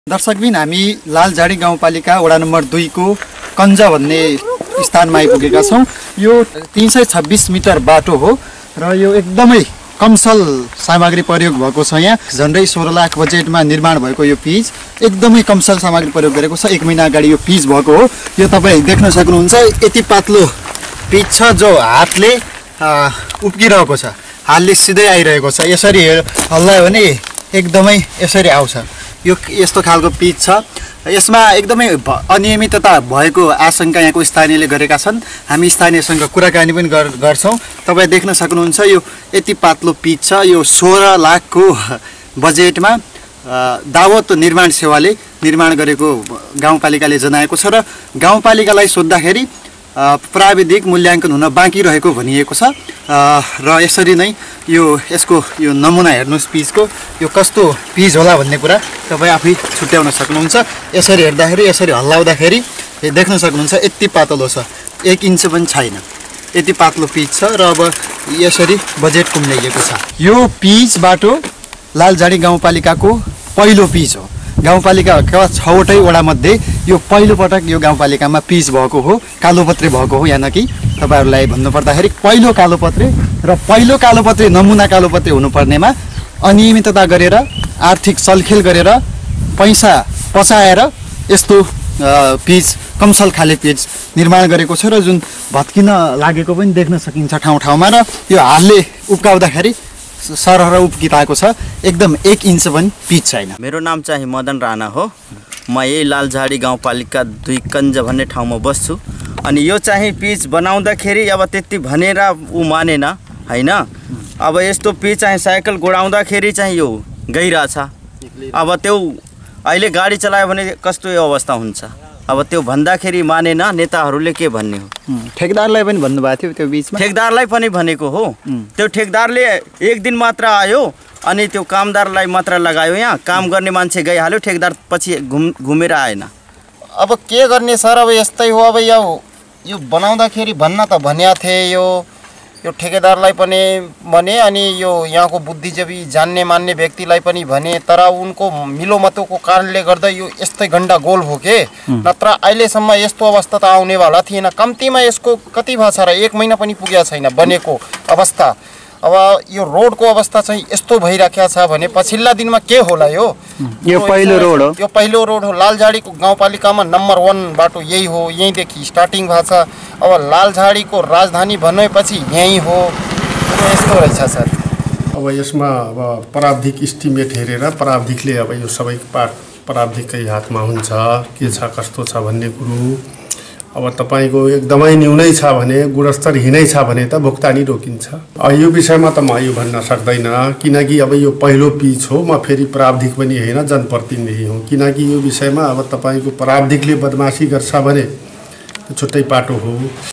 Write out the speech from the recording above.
दर्शकबिन हामी लालझाडी गाउँपालिका वडा नम्बर 2 को कन्जा भन्ने स्थानमा आइपुगेका छौं। यो 326 मिटर बाटो हो र यो एकदमै कमसल सामग्री प्रयोग भएको छ। यहाँ झन्डै 16 लाख बजेटमा निर्माण भएको यो पिच एकदमै कमसल सामग्री प्रयोग गरेको छ। 1 महिना अगाडि यो पिच भएको हो। यो तपाईं देख्न सक्नुहुन्छ यति पातलो पिच छ जो हातले उप्किरहेको छ, हातले सिधै आइरहेको छ। यसरी हल्लायो भने एकदमै यसरी आउँछ। यो यस्तो खालको पिच छ। यसमा एकदमै अनियमितता भएको आशंका यहाँको स्थानीयले गरेका छन्। हामी स्थानीयसँग कुराकानी पनि गर्छौं। तपाई देख्न सक्नुहुन्छ यो यति पातलो पिच छ। यो 16 लाखको बजेटमा दावत निर्माण सेवाले निर्माण गरेको गाउँपालिकाले जनाएको छ र गाउँपालिकालाई सोध्दाखेरि प्राविधिक मूल्याङ्कन हुन बाँकी रहेको भनिएको छ। र यसरी नै यसको नमुना हेर्नुस् पिचको, यो कस्तो पिच होला भन्ने कुरा तपाईँ आफै छुट्याउन सक्नुहुन्छ। यसरी हेर्दाखेरि, यसरी हल्लाउँदाखेरि देख्न सक्नुहुन्छ यति पातलो छ, 1 इन्च पनि छैन, यति पातलो पिच छ र अब यसरी बजेट कुम्ल्याइएको छ। यो पिच बाटो लालझाडी गाउँपालिकाको पहिलो पिच हो। गाउँपालिकाका 6वटै वडा मध्ये यो पहिलो पटक यो गाउँपालिकामा पिच भएको हो, कालोपत्रे भएको हो। यहाँ कि तपाईहरुलाई भन्नुपर्दाखेरि पहिलो कालोपत्रे र पहिलो कालोपत्रे नमुना कालोपत्रे हुनुपर्नेमा अनियमितता गरेर, आर्थिक चलखेल गरेर, पैसा पचाएर यस्तो पिच कमसल खाले पिच निर्माण गरेको छ र जुन भत्किन लागेको पनि देख्न सकिन्छ ठाउँ ठाउँमा। र यो हालले उप्काउँदाखेरि सरहर उप्किएको छ, एकदम 1 इन्च पनि पिच छैन। मेरो नाम चाहिँ मदन राणा हो। म यही लालझाडी गाउँपालिका 2 कन्जा भन्ने ठाउँमा बस्छु। अनि यो चाहिँ पिच बनाउँदाखेरि अब त्यति भनेर उ मानेन हैन। अब यस्तो पिच चाहिँ साइकल गोडाउँदाखेरि चाहिँ यो गइरहेछ। अब त्यो अहिले गाडी चलायो भने कस्तो यो अवस्था हुन्छ। अब त्यो भन्दाखेरि मानेन, नेताहरूले के भन्ने हो। ठेकदारलाई पनि भन्नुभएको थियो त्यो बीचमा। ठेकदारलाई पनि भनेको हो। त्यो ठेकदारले 1 दिन मात्र आयो अनि त्यो कामदारलाई मात्र लगायो। यहाँ काम गर्ने मान्छे गइहाल्यो, ठेकदार पछि घुमेर आएन। अब के गर्ने सर, अब यस्तै हो। अब यो बनाउँदाखेरि भन्न त भन्या थिए, यो ठेकेदारलाई पनि भने अनि यो यहाँको बुद्धिजीवी जान्ने मान्ने व्यक्तिलाई पनि भने, तर उनको मिलोमतोको कारणले गर्दा यो यस्तै गण्डा गोल हो के। नत्र अहिलेसम्म यस्तो अवस्था त आउनेवाला थिएन। कम्तीमा यसको कति भएको छ र 1 महिना पनि पुगेको छैन बनेको अवस्था। अब यो रोडको अवस्था चाहिँ यस्तो भइराखेको छ भने पछिल्ला दिनमा के होला। यो पहिलो रोड हो, यो पहिलो रोड हो। लालझाडीको गाउँपालिकामा नम्बर 1 बाटो यही हो। यहीँदेखि स्टार्टिङ भएको छ। अब लालझाडीको राजधानी भनेपछि यही हो। यस्तो रहेछ सर। अब यसमा अब प्राविधिक इस्टिमेट हेरेर प्राविधिकले अब यो सबै प्राविधिककै हातमा हुन्छ, के छ कस्तो छ भन्ने कुरो। अब तपाईको एकदमै न्यूनै छ भने, गुणस्तर हिँडै छ भने त भुक्तानी रोकिन्छ। यो विषयमा त म यो भन्न सक्दैन, किनकि अब यो पहिलो पिच हो। म फेरि प्राविधिक पनि हैन, जनप्रतिनिधि हुँ। किनकि यो विषयमा अब तपाईको प्राविधिकले बदमासी गर्छ भने छुट्टै पाटो हो।